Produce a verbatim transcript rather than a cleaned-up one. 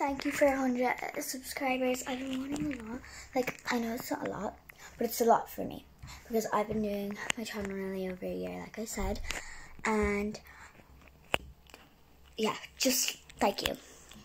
thank you for one hundred subscribers. I've been wanting a lot. Like, I know it's not a lot, but it's a lot for me. Because I've been doing my channel nearly over a year, like I said. And, yeah, just thank you.